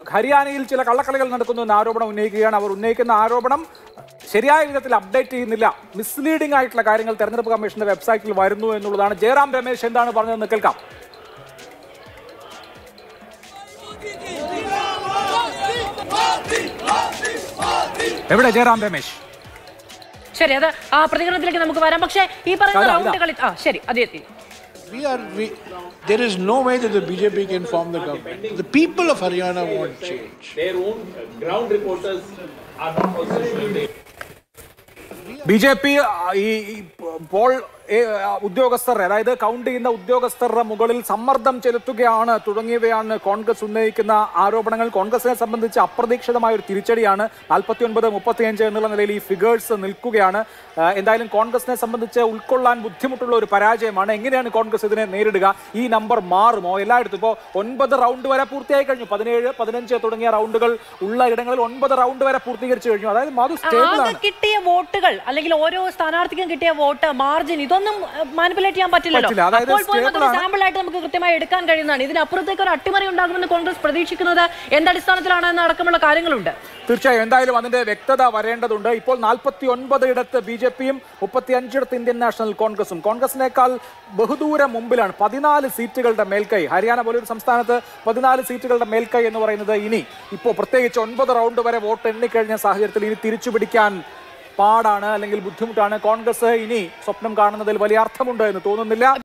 ഹരിയാനയിൽ ചില കള്ളക്കളികൾ നടക്കുന്നു എന്ന ആരോപണം ഉന്നയിക്കുകയാണ്. അവർ ഉന്നയിക്കുന്ന ആരോപണം ശരിയായ വിധത്തിൽ അപ്ഡേറ്റ് ചെയ്യുന്നില്ല, മിസ്ലീഡിംഗ് ആയിട്ടുള്ള കാര്യങ്ങൾ തെരഞ്ഞെടുപ്പ് കമ്മീഷന്റെ വെബ്സൈറ്റിൽ വരുന്നു എന്നുള്ളതാണ്. ജയറാം രമേശ് എന്താണ് പറഞ്ഞതെന്ന് കേൾക്കാം. എവിടെ ജയറാം രമേശ്? ശരി, അത് ആ പ്രതികരണത്തിലേക്ക് നമുക്ക് വരാം. പക്ഷേ ഈ പറയുന്ന റൗണ്ടുകളിൽ ശരി അതെ there is no way that the BJP can form the government. The people of Haryana want change. Their own ground reporters are not also showing it. BJP poll ഉദ്യോഗസ്ഥർ, അതായത് കൗണ്ട് ചെയ്യുന്ന ഉദ്യോഗസ്ഥരുടെ മുകളിൽ സമ്മർദ്ദം ചെലുത്തുകയാണ് തുടങ്ങിയവയാണ് കോൺഗ്രസ് ഉന്നയിക്കുന്ന ആരോപണങ്ങൾ. കോൺഗ്രസിനെ സംബന്ധിച്ച് അപ്രതീക്ഷിതമായ ഒരു തിരിച്ചടിയാണ്. 49-35 എന്നുള്ള നിലയിൽ ഈ ഫിഗേഴ്സ് നിൽക്കുകയാണ്. എന്തായാലും കോൺഗ്രസിനെ സംബന്ധിച്ച് ഉൾക്കൊള്ളാൻ ബുദ്ധിമുട്ടുള്ള ഒരു പരാജയമാണ്. എങ്ങനെയാണ് കോൺഗ്രസ് ഇതിനെ നേരിടുക? ഈ നമ്പർ മാറുമോ? എല്ലായിടത്തും ഇപ്പോൾ 9 റൗണ്ട് വരെ പൂർത്തിയായി കഴിഞ്ഞു. 17, 15 തുടങ്ങിയ റൗണ്ടുകൾ ഉള്ള ഇടങ്ങളിൽ 9 റൗണ്ട് വരെ പൂർത്തീകരിച്ചു കഴിഞ്ഞു. അതായത് കിട്ടിയ വോട്ടുകൾ അല്ലെങ്കിൽ ഓരോ സ്ഥാനാർത്ഥിക്കും കിട്ടിയ വോട്ട് മാർജിൻ ഇതൊന്നും മാനിപ്പുലേറ്റ് ചെയ്യാൻ പറ്റില്ലല്ലോ. സാമ്പിൾ ആയിട്ട് നമുക്ക് കൃത്യമായി എടുക്കാൻ കഴിയുന്നതാണ്. ഇതിനപ്പുറത്തേക്ക് ഒരു അട്ടിമറി ഉണ്ടാകുമെന്ന് കോൺഗ്രസ് പ്രതീക്ഷിക്കുന്നത് എന്തടിസ്ഥാനത്തിലാണ് എന്ന അടക്കമുള്ള കാര്യങ്ങളുണ്ട്. തീർച്ചയായും എന്തായാലും അതിന്റെ വ്യക്തത വരേണ്ടതുണ്ട്. ഇപ്പോൾ 49 ഇടത്ത് BJPയും 35 ഇടത്ത് ഇന്ത്യൻ നാഷണൽ കോൺഗ്രസും. കോൺഗ്രസിനേക്കാൾ ബഹുദൂരം മുമ്പിലാണ്. 14 സീറ്റുകളുടെ മേൽക്കൈ. ഹരിയാന പോലൊരു സംസ്ഥാനത്ത് 14 സീറ്റുകളുടെ മേൽക്കൈ എന്ന് പറയുന്നത് ഇനി ഇപ്പോൾ പ്രത്യേകിച്ച് 9 റൗണ്ട് വരെ വോട്ട് എണ്ണിക്കഴിഞ്ഞ സാഹചര്യത്തിൽ ഇനി തിരിച്ചു പിടിക്കാൻ പാടാണ്, അല്ലെങ്കിൽ ബുദ്ധിമുട്ടാണ്. കോൺഗ്രസ് ഇനി സ്വപ്നം കാണുന്നതിൽ വലിയ അർത്ഥമുണ്ട് എന്ന് തോന്നുന്നില്ല.